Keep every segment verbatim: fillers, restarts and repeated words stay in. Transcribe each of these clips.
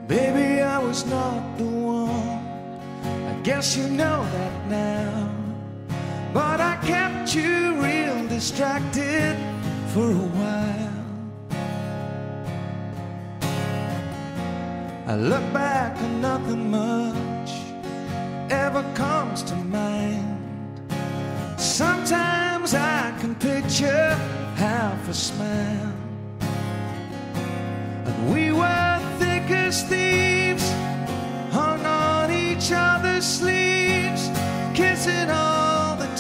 Baby, I was not the one. I guess you know that now. But I kept you real distracted for a while. I look back and nothing much ever comes to mind. Sometimes I can picture half a smile. And we were thick as thieves, hung on each other's sleeves, kissing all the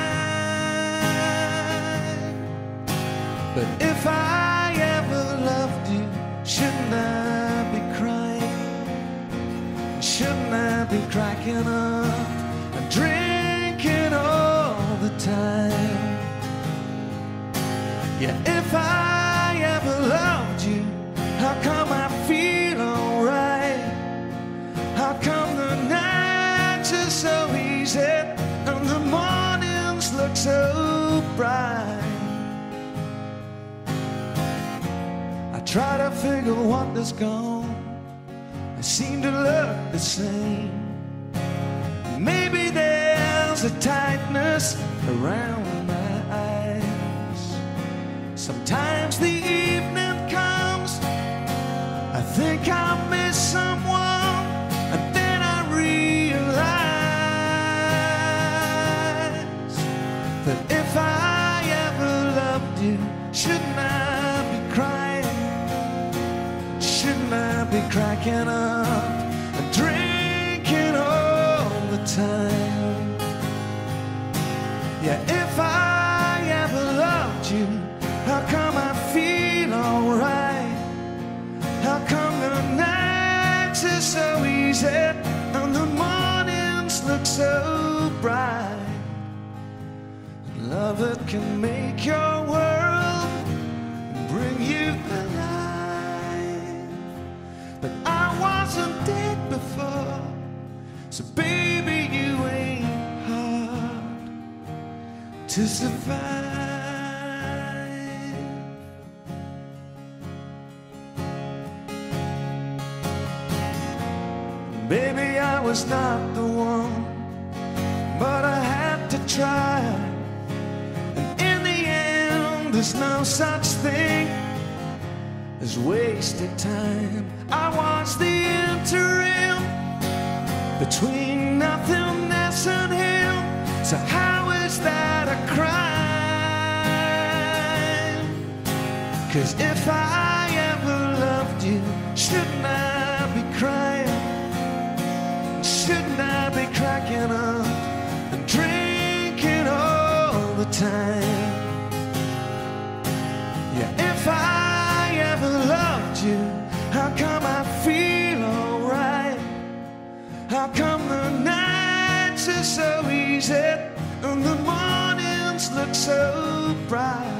time. But if I ever loved you, shouldn't I be crying? Shouldn't I be cracking up and drinking all the time? Yeah, if I ever loved you, how come I feel alright? How come the nights are so easy and the mornings look so bright? I try to figure what is gone. I seem to look the same. Maybe there's a tightness around my eyes. Sometimes the evening comes, I think I miss someone, and then I realize that if I ever loved you, shouldn't I be crying? Shouldn't I be cracking up and drinking all the time? Yeah, if I ever loved you, how come I feel alright? How come the nights are so easy and the mornings look so bright? Love that can make your world and bring you alive. But I wasn't dead before, so baby, you ain't hard to survive. Baby, I was not the one, but I had to try. And in the end, there's no such thing as wasted time. I was the interim between nothingness and him. So how is that a crime? 'Cause if I ever loved you, shouldn't I be crying? Shouldn't I be cracking up and drinking all the time? Yeah, if I ever loved you, how come I feel alright? How come the nights are so easy and the mornings look so bright?